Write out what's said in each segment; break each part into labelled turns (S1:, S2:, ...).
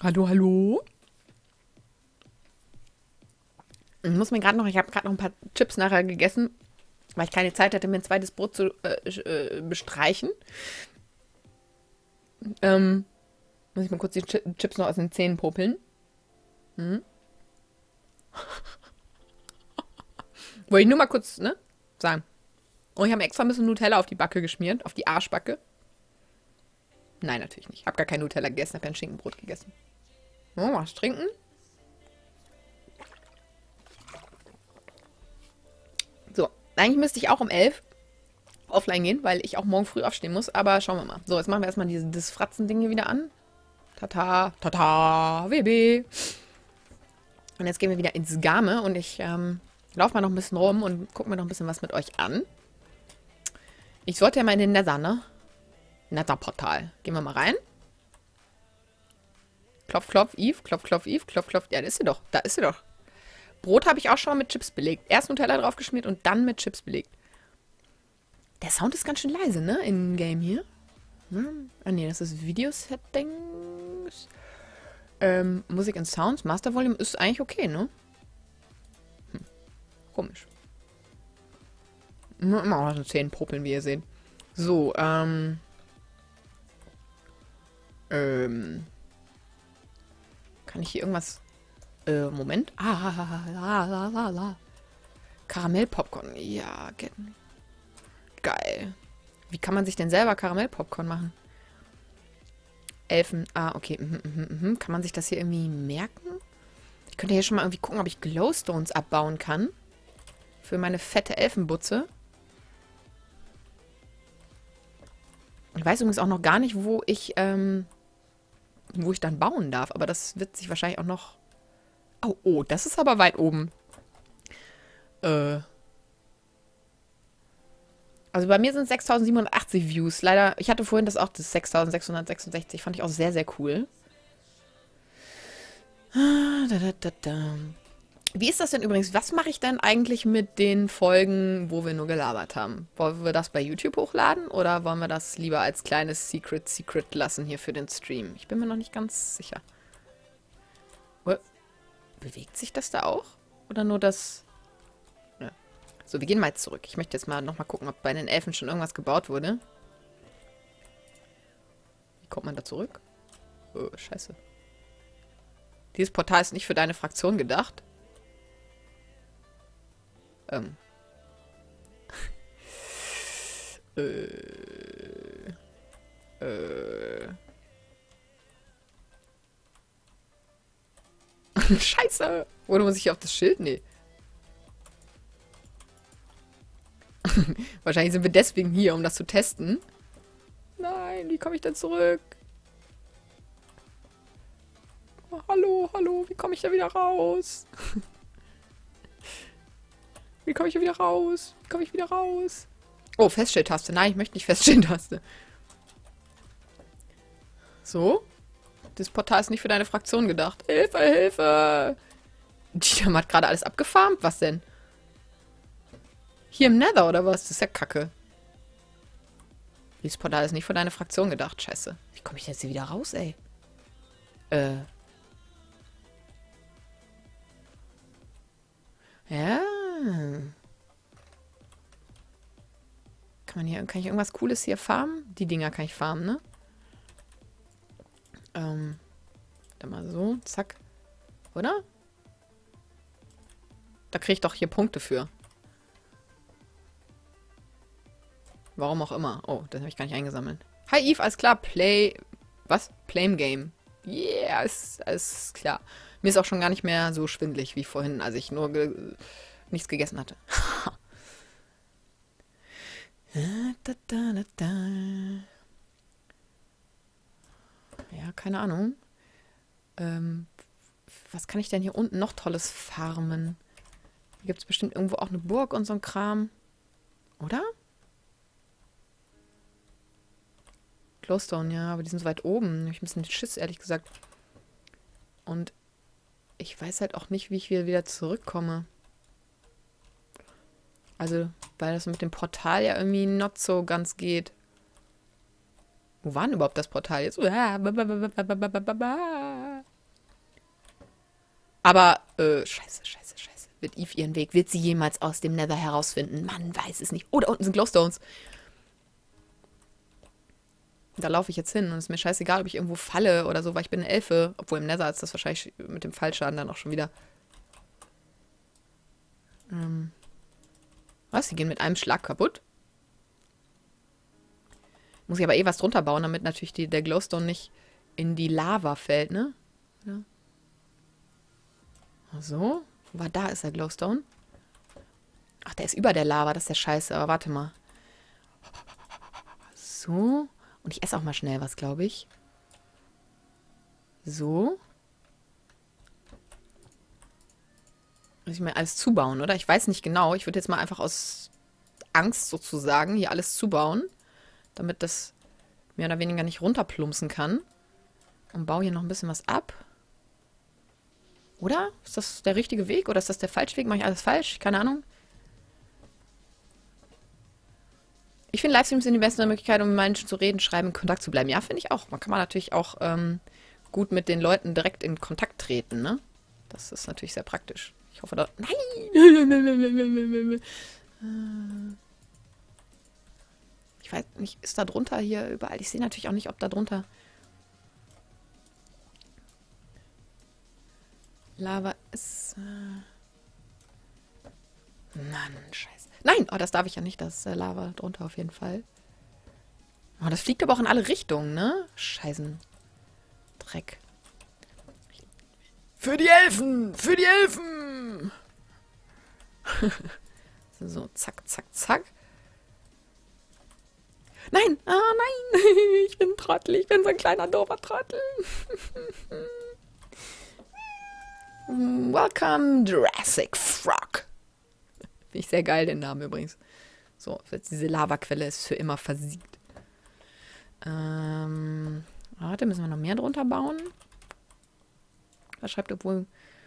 S1: Hallo, hallo? Ich muss mir gerade noch, ich habe gerade noch ein paar Chips nachher gegessen, weil ich keine Zeit hatte, mir ein zweites Brot zu bestreichen. Ähm, Muss ich mal kurz die Chips noch aus den Zähnen popeln. Hm? Wollte ich nur mal kurz, ne, sagen. Und ich habe mir extra ein bisschen Nutella auf die Backe geschmiert, auf die Arschbacke. Nein, natürlich nicht. Ich habe gar kein Nutella gegessen, habe ja ein Schinkenbrot gegessen. Oh, was trinken? So, eigentlich müsste ich auch um 11 offline gehen, weil ich auch morgen früh aufstehen muss. Aber schauen wir mal. So, jetzt machen wir erstmal das Fratzen-Ding hier wieder an. Tata, tata, WB. Und jetzt gehen wir wieder ins Game und ich laufe mal noch ein bisschen rum und gucke mir noch ein bisschen was mit euch an. Ich sollte ja mal in den Nether, ne? Nether-Portal. Gehen wir mal rein. Klopf, klopf, Eve, klopf, klopf, Eve, klopf, klopf. Ja, da ist sie doch. Da ist sie doch. Brot habe ich auch schon mal mit Chips belegt. Erst Nutella draufgeschmiert und dann mit Chips belegt. Der Sound ist ganz schön leise, ne? In Game hier. Ah, ne, das ist Video-Settings. Musik und Sounds. Master Volume ist eigentlich okay, ne? Komisch. Immer auch so 10 Popeln, wie ihr seht. So, kann ich hier irgendwas... Moment. Karamellpopcorn. Ja, geil. Wie kann man sich denn selber Karamellpopcorn machen? Elfen. Ah, okay. Kann man sich das hier irgendwie merken? Ich könnte hier schon mal irgendwie gucken, ob ich Glowstones abbauen kann. Für meine fette Elfenbutze. Ich weiß übrigens auch noch gar nicht, wo ich dann bauen darf. Aber das wird sich wahrscheinlich auch noch... Oh, das ist aber weit oben. Also bei mir sind es 6.780 Views. Leider, ich hatte vorhin das 6.666. Fand ich auch sehr, sehr cool. Wie ist das denn übrigens? Was mache ich denn eigentlich mit den Folgen, wo wir nur gelabert haben? Wollen wir das bei YouTube hochladen oder wollen wir das lieber als kleines Secret lassen hier für den Stream? Ich bin mir noch nicht ganz sicher. Bewegt sich das da auch? Oder nur das... Ja. So, wir gehen mal jetzt zurück. Ich möchte jetzt mal nochmal gucken, ob bei den Elfen schon irgendwas gebaut wurde. Wie kommt man da zurück? Oh, scheiße. Dieses Portal ist nicht für deine Fraktion gedacht. Scheiße. Oder muss ich hier auf das Schild? Nee. Wahrscheinlich sind wir deswegen hier, um das zu testen. Nein, wie komme ich denn zurück? Oh, hallo, wie komme ich da wieder raus? Wie komme ich hier wieder raus? Wie komme ich wieder raus? Oh, Feststelltaste. Nein, ich möchte nicht Feststelltaste. So. Das Portal ist nicht für deine Fraktion gedacht. Hilfe, Hilfe! Die haben gerade alles abgefarmt. Was denn? Hier im Nether oder was? Das ist ja kacke. Dieses Portal ist nicht für deine Fraktion gedacht. Scheiße. Wie komme ich jetzt hier wieder raus, ey? Ja. Kann ich irgendwas Cooles hier farmen? Die Dinger kann ich farmen, ne? Dann mal so. Zack. Oder? Da kriege ich doch hier Punkte für. Warum auch immer. Oh, das habe ich gar nicht eingesammelt. Hi Eve, alles klar. Was? Plame Game. Yeah, ist klar. Mir ist auch schon gar nicht mehr so schwindelig wie vorhin, als ich nur nichts gegessen hatte. Ja, keine Ahnung. Was kann ich denn hier unten noch Tolles farmen? Hier gibt es bestimmt irgendwo auch eine Burg und so ein Kram. Oder? Glowstone, ja, aber die sind so weit oben. Da habe ich ein bisschen Schiss, ehrlich gesagt. Und ich weiß halt auch nicht, wie ich wieder zurückkomme. Also, weil das mit dem Portal ja irgendwie not so ganz geht. Wo war denn überhaupt das Portal jetzt? Aber, scheiße, scheiße, scheiße. Wird Eve ihren Weg? Wird sie jemals aus dem Nether herausfinden? Man weiß es nicht. Oh, da unten sind Glowstones. Da laufe ich jetzt hin und es ist mir scheißegal, ob ich irgendwo falle oder so, weil ich bin eine Elfe. Obwohl im Nether ist das wahrscheinlich mit dem Fallschaden dann auch schon wieder. Was? Die gehen mit einem Schlag kaputt? Muss ich aber eh was drunter bauen, damit natürlich der Glowstone nicht in die Lava fällt, ne? Ja. So. Wo war da? Ist der Glowstone? Ach, der ist über der Lava. Das ist ja scheiße. Aber warte mal. So. Und ich esse auch mal schnell was, glaube ich. So. Muss ich mir alles zubauen, oder? Ich weiß nicht genau. Ich würde jetzt mal einfach aus Angst sozusagen hier alles zubauen, damit das mehr oder weniger nicht runterplumpsen kann. Und baue hier noch ein bisschen was ab. Oder? Ist das der richtige Weg? Oder ist das der falsche Weg? Mache ich alles falsch? Keine Ahnung. Ich finde, Livestreams sind die beste Möglichkeit, um mit Menschen zu reden, schreiben, in Kontakt zu bleiben. Ja, finde ich auch. Man kann natürlich auch gut mit den Leuten direkt in Kontakt treten, ne? Das ist natürlich sehr praktisch. Ich hoffe, da... Nein! Ich weiß nicht, ist da drunter hier überall? Ich sehe natürlich auch nicht, ob da drunter... Lava ist... Mann, scheiße. Nein! Oh, das darf ich ja nicht. Das ist Lava drunter auf jeden Fall. Oh, das fliegt aber auch in alle Richtungen, ne? Scheißen. Dreck. Für die Elfen! Für die Elfen! So, zack, zack, zack. Nein! Ah, nein! Ich bin ein Trottel. Ich bin so ein kleiner, doofer Trottel. Welcome, Jurassic Frog. Finde ich sehr geil, den Namen übrigens. So, jetzt diese Lavaquelle ist für immer versiegt. Warte, müssen wir noch mehr drunter bauen? Was schreibt obwohl...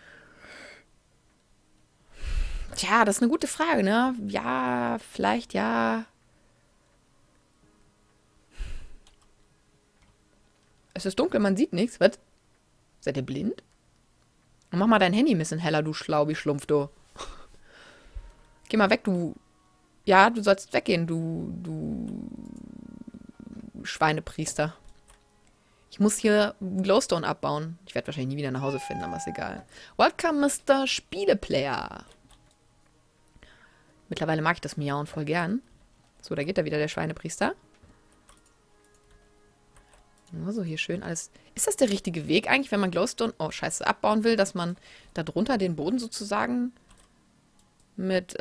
S1: Tja, das ist eine gute Frage, ne? Ja, vielleicht, ja. Es ist dunkel, man sieht nichts. Was? Seid ihr blind? Mach mal dein Handy ein bisschen heller, du Schlaubi-Schlumpf, du. Geh mal weg, du... Ja, du sollst weggehen, du Schweinepriester. Ich muss hier Glowstone abbauen. Ich werde wahrscheinlich nie wieder nach Hause finden, aber ist egal. Welcome, Mr. Spieleplayer. Mittlerweile mag ich das Miauen voll gern. So, da geht da wieder der Schweinepriester. So, hier schön alles. Ist das der richtige Weg eigentlich, wenn man Glowstone, oh scheiße, abbauen will, dass man da drunter den Boden sozusagen mit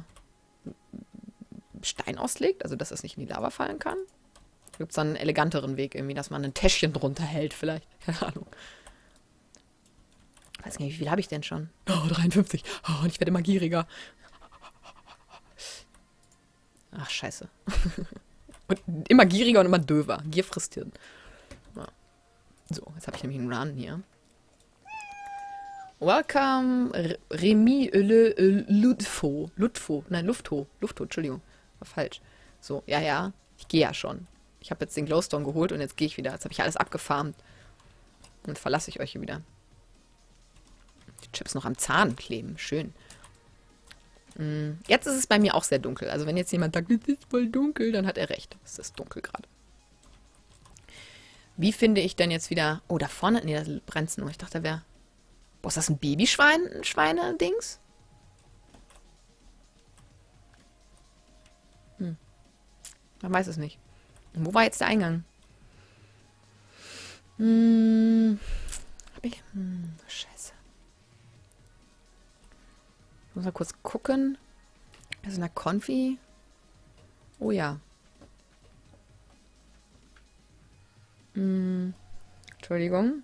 S1: Stein auslegt? Also, dass es nicht in die Lava fallen kann? Gibt es dann einen eleganteren Weg irgendwie, dass man ein Täschchen drunter hält vielleicht? Keine Ahnung. Ich weiß nicht, wie viel habe ich denn schon? Oh, 53. Oh, und ich werde immer gieriger. Ach, scheiße. Und immer gieriger und immer döver. Gier frisst Hirn. Ja. So, jetzt habe ich nämlich einen Run hier. Welcome, Remy Lutfo. Nein, Lufto, Entschuldigung. War falsch. So, ja. Ich gehe ja schon. Ich habe jetzt den Glowstone geholt und jetzt gehe ich wieder. Jetzt habe ich alles abgefarmt. Und jetzt verlasse ich euch hier wieder. Die Chips noch am Zahn kleben. Schön. Jetzt ist es bei mir auch sehr dunkel. Also wenn jetzt jemand sagt, es ist voll dunkel, dann hat er recht. Es ist dunkel gerade. Wie finde ich denn jetzt wieder... Oh, da vorne... Nee, da brennt es nur. Ich dachte, da wäre... Boah, ist das ein Babyschwein? Ein Schweine-Dings? Man weiß es nicht. Und wo war jetzt der Eingang? Scheiße. Ich muss mal kurz gucken. Also in der Konfi. Oh ja. Entschuldigung.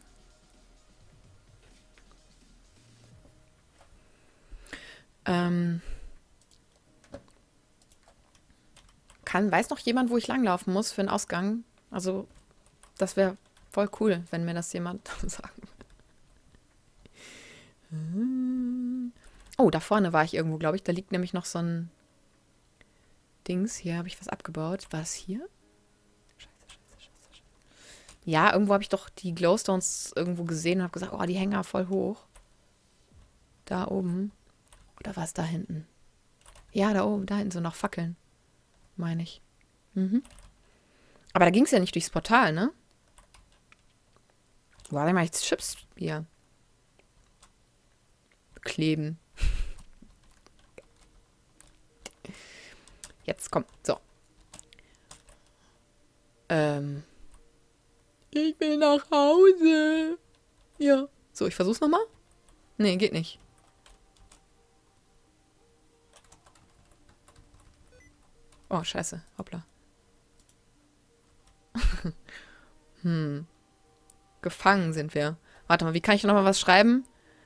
S1: Weiß noch jemand, wo ich langlaufen muss für einen Ausgang? Also, das wäre voll cool, wenn mir das jemand sagen würde. Oh, da vorne war ich irgendwo, glaube ich. Da liegt nämlich noch so ein Dings. Hier habe ich was abgebaut. War es hier? Scheiße. Ja, irgendwo habe ich doch die Glowstones irgendwo gesehen und habe gesagt, oh, die hängen ja voll hoch. Da oben. Oder was da hinten? Ja, da oben, da hinten sind noch Fackeln. Meine ich. Mhm. Aber da ging es ja nicht durchs Portal, ne? Warte mal, jetzt Chips hier. Kleben. Jetzt komm. So. Ich will nach Hause. Ja. So, ich versuch's nochmal. Nee, geht nicht. Oh, scheiße. Hoppla. Gefangen sind wir. Warte mal, wie kann ich nochmal was schreiben?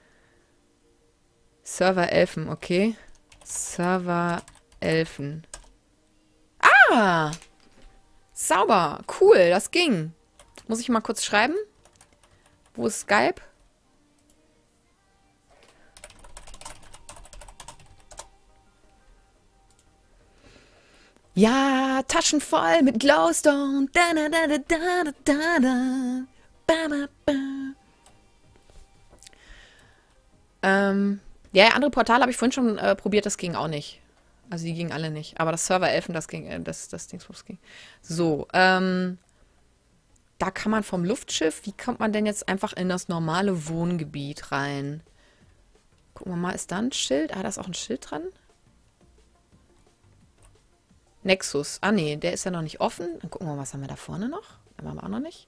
S1: Server Elfen, okay. Server Elfen. Ah! Sauber. Cool, das ging. Muss ich mal kurz schreiben? Wo ist Skype? Ja, Taschen voll mit Glowstone. Da, da, da, da, da, da, da. Ba, ba, ba. Ja, andere Portale habe ich vorhin schon probiert, das ging auch nicht. Also die gingen alle nicht. Aber das Server 11, das ging, das Dingsbums ging. So, da kann man vom Luftschiff, wie kommt man denn jetzt einfach in das normale Wohngebiet rein? Gucken wir mal, ist da ein Schild? Ah, da ist auch ein Schild dran. Nexus. Ah, nee, der ist ja noch nicht offen. Dann gucken wir mal, was haben wir da vorne noch? Den haben wir auch noch nicht.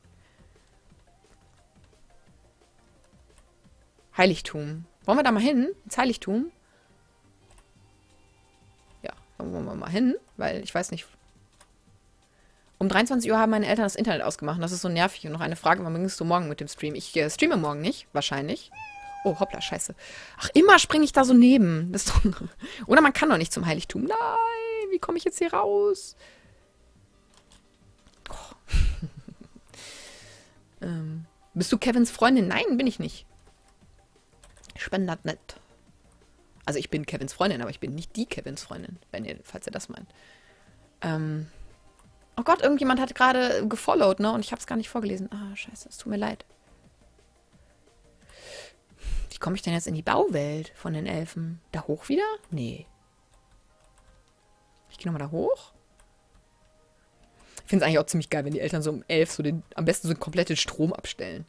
S1: Heiligtum. Wollen wir da mal hin? Ins Heiligtum? Ja, wollen wir mal hin, weil ich weiß nicht. Um 23 Uhr haben meine Eltern das Internet ausgemacht. Das ist so nervig. Und noch eine Frage, wann beginnst du morgen mit dem Stream? Ich streame morgen nicht, wahrscheinlich. Oh, hoppla, scheiße. Ach, immer springe ich da so neben. Das ist doch oder man kann doch nicht zum Heiligtum. Nein, wie komme ich jetzt hier raus? Oh. Bist du Kevins Freundin? Nein, bin ich nicht. Ich bin das nicht. Also ich bin Kevins Freundin, aber ich bin nicht die Kevins Freundin, falls ihr das meint. Oh Gott, irgendjemand hat gerade gefollowt, ne? Und ich habe es gar nicht vorgelesen. Ah, scheiße, es tut mir leid. Wie komme ich denn jetzt in die Bauwelt von den Elfen? Da hoch wieder? Nee. Ich gehe nochmal da hoch. Ich finde es eigentlich auch ziemlich geil, wenn die Eltern so um 11 so am besten so einen kompletten Strom abstellen.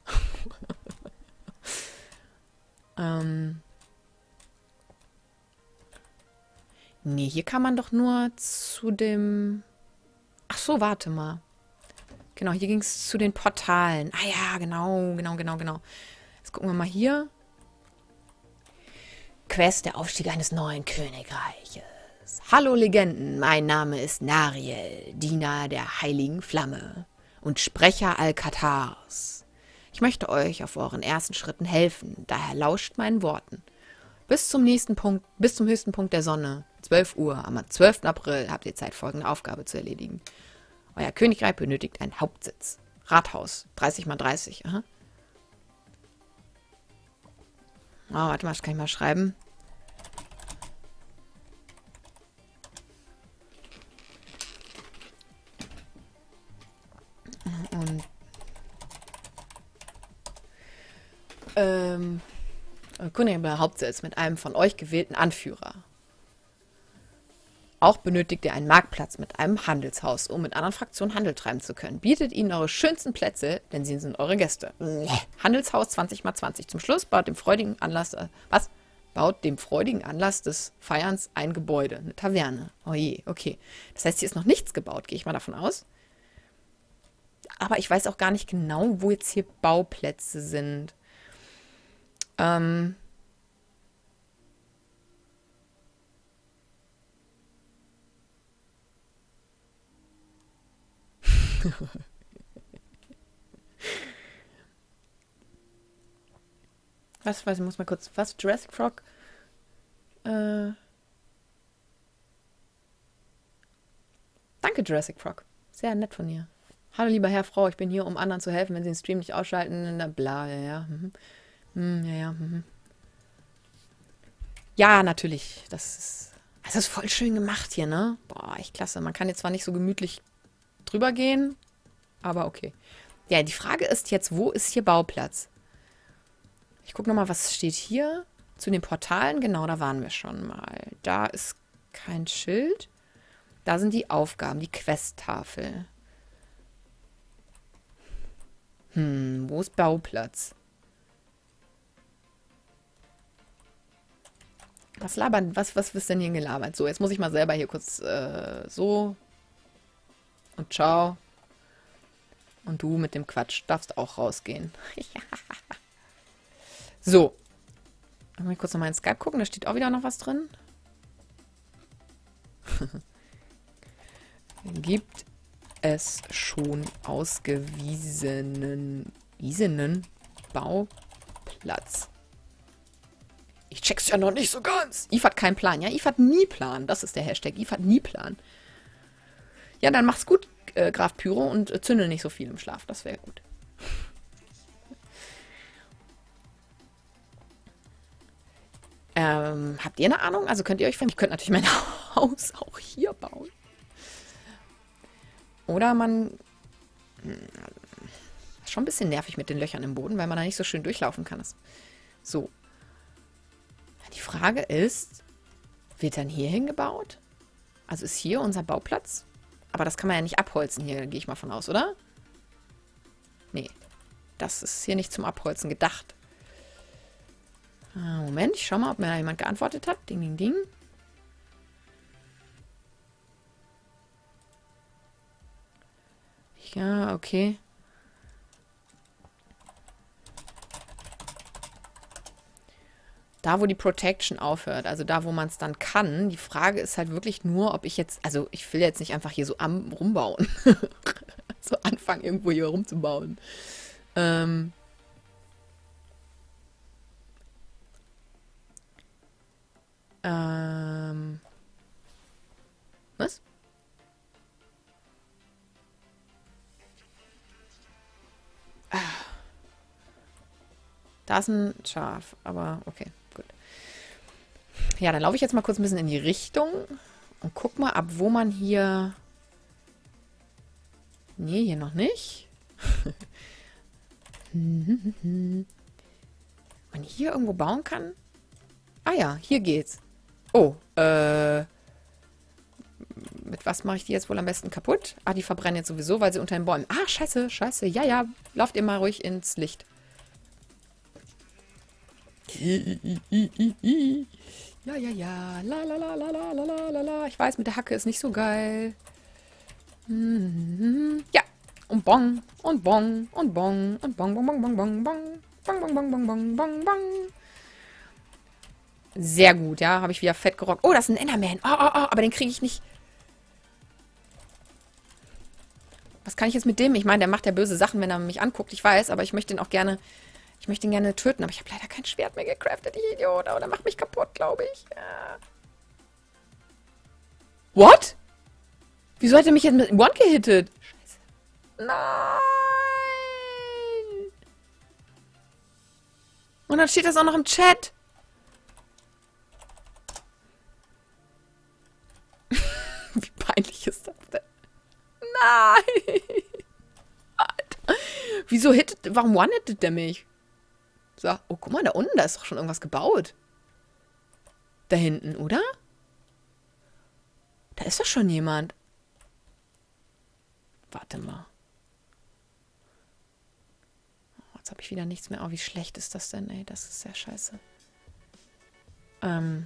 S1: Nee, hier kann man doch nur zu dem... Ach so, warte mal. Genau, hier ging es zu den Portalen. Ah ja, genau. Jetzt gucken wir mal hier. Quest, der Aufstieg eines neuen Königreiches. Hallo Legenden, mein Name ist Nariel, Diener der heiligen Flamme und Sprecher Alcatars. Ich möchte euch auf euren ersten Schritten helfen, daher lauscht meinen Worten. Bis zum höchsten Punkt der Sonne, 12 Uhr, am 12. April, habt ihr Zeit, folgende Aufgabe zu erledigen. Euer Königreich benötigt einen Hauptsitz. Rathaus, 30×30. Aha. Oh, warte mal, das kann ich mal schreiben. Und Königreich Hauptsitz mit einem von euch gewählten Anführer. Auch benötigt ihr einen Marktplatz mit einem Handelshaus, um mit anderen Fraktionen Handel treiben zu können. Bietet ihnen eure schönsten Plätze, denn sie sind eure Gäste. Handelshaus 20×20. Zum Schluss baut dem freudigen Anlass des Feierns ein Gebäude, eine Taverne. Oh je, okay. Das heißt, hier ist noch nichts gebaut, gehe ich mal davon aus. Aber ich weiß auch gar nicht genau, wo jetzt hier Bauplätze sind. Was, weiß ich, muss mal kurz. Was? Jurassic Frog? Danke, Jurassic Frog. Sehr nett von dir. Hallo, lieber Herr, Frau, ich bin hier, um anderen zu helfen, wenn sie den Stream nicht ausschalten. Bla, ja. Ja. Ja, natürlich. Das ist voll schön gemacht hier, ne? Boah, echt klasse. Man kann jetzt zwar nicht so gemütlich drüber gehen, aber okay. Ja, die Frage ist jetzt, wo ist hier Bauplatz? Ich gucke nochmal, was steht hier. Zu den Portalen, genau, da waren wir schon mal. Da ist kein Schild. Da sind die Aufgaben, die Questtafel. Wo ist Bauplatz? Was labern, was ist denn hier gelabert? So, jetzt muss ich mal selber hier kurz so und ciao. Und du mit dem Quatsch darfst auch rausgehen. So. Mal kurz noch mal in Skype gucken, da steht auch wieder noch was drin. Gibt es schon ausgewiesenen Bauplatz? Ich check's ja noch nicht so ganz. Yves hat keinen Plan. Ja, Yves hat nie Plan. Das ist der Hashtag. Yves hat nie Plan. Ja, dann mach's gut, Graf Pyro, und zündel nicht so viel im Schlaf. Das wäre gut. Habt ihr eine Ahnung? Also könnt ihr euch finden? Ich könnte natürlich mein Haus auch hier bauen. Oder man... Ist schon ein bisschen nervig mit den Löchern im Boden, weil man da nicht so schön durchlaufen kann. So. Die Frage ist, wird dann hier hingebaut? Also ist hier unser Bauplatz? Aber das kann man ja nicht abholzen hier, gehe ich mal von aus, oder? Nee. Das ist hier nicht zum Abholzen gedacht. Moment, ich schau mal, ob mir da jemand geantwortet hat. Ding, ding, ding. Ja, okay. Da, wo die Protection aufhört, also da, wo man es dann kann. Die Frage ist halt wirklich nur, ob ich jetzt, also ich will jetzt nicht einfach hier so rumbauen. So anfangen, irgendwo hier rumzubauen. Was? Da ist ein Schaf, aber okay, gut. Ja, dann laufe ich jetzt mal kurz ein bisschen in die Richtung und guck mal, ab wo man hier... Nee, hier noch nicht. Man hier irgendwo bauen kann? Ah ja, hier geht's. Oh, mit was mache ich die jetzt wohl am besten kaputt? Ah, die verbrennen jetzt sowieso, weil sie unter den Bäumen... Ah, scheiße, scheiße. Ja, ja, lauft ihr mal ruhig ins Licht. Ja, ja, ja. La, la, la, la, la, la, la, la. Ich weiß, mit der Hacke ist nicht so geil. Ja. Und bong, und bong, und bong, und bong, bong, bong, bong, bong, bong, bong, bong, bong, bong, bong, bong, bong. Sehr gut, ja. Habe ich wieder fett gerockt. Oh, das ist ein Enderman. Oh, oh, oh, aber den kriege ich nicht. Was kann ich jetzt mit dem? Ich meine, der macht ja böse Sachen, wenn er mich anguckt. Ich weiß, aber ich möchte ihn auch gerne... Ich möchte ihn gerne töten, aber ich habe leider kein Schwert mehr gecraftet, ich Idiot. Oder macht mich kaputt, glaube ich. Ja. What? Wieso hat er mich jetzt mit One gehittet? Scheiße. Nein! Und dann steht das auch noch im Chat. Wie peinlich ist das denn? Nein! Alter. Wieso hittet... Warum one-hittet der mich? So. Oh, guck mal, da unten, da ist doch schon irgendwas gebaut. Da hinten, oder? Da ist doch schon jemand. Warte mal. Oh, jetzt habe ich wieder nichts mehr. Oh, wie schlecht ist das denn, ey? Das ist sehr scheiße. Kann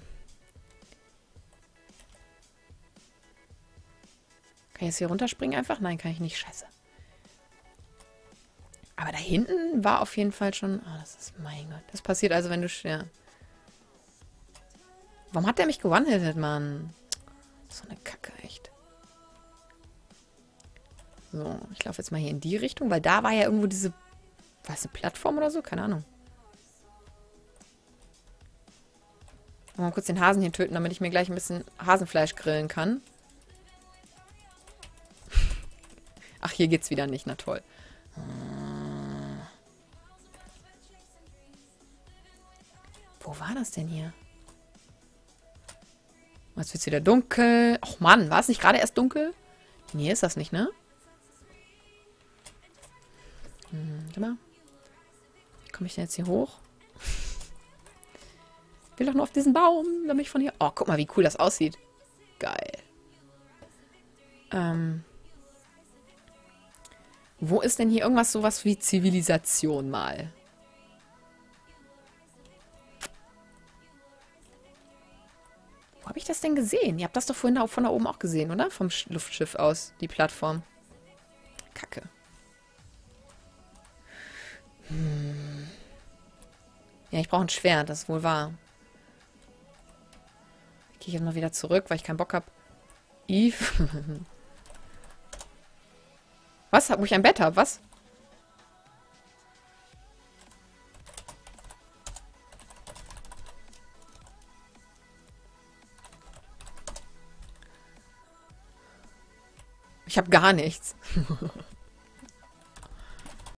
S1: ich jetzt hier runterspringen einfach? Nein, kann ich nicht. Scheiße. Aber da hinten war auf jeden Fall schon... Oh, das ist... Mein Gott. Das passiert also, wenn du... Ja. Warum hat der mich gewone-hittet, Mann? So eine Kacke, echt. So, ich laufe jetzt mal hier in die Richtung, weil da war ja irgendwo diese... Was, eine Plattform oder so? Keine Ahnung. Mal kurz den Hasen hier töten, damit ich mir gleich ein bisschen Hasenfleisch grillen kann. Ach, hier geht's wieder nicht. Na toll. Wo war das denn hier? Jetzt wird's wieder dunkel. Och Mann, war es nicht gerade erst dunkel? Nee, ist das nicht, ne? Warte mal. Wie komme ich denn jetzt hier hoch? Ich will doch nur auf diesen Baum, damit ich von hier... Oh, guck mal, wie cool das aussieht. Geil. Wo ist denn hier irgendwas sowas wie Zivilisation mal? Wo habe ich das denn gesehen? Ihr habt das doch vorhin von da oben auch gesehen, oder? Vom Luftschiff aus, die Plattform. Kacke. Ja, ich brauche ein Schwert, das ist wohl wahr. Gehe ich jetzt mal wieder zurück, weil ich keinen Bock habe. Eve. Was? Wo ich ein Bett habe? Was? Ich habe gar nichts.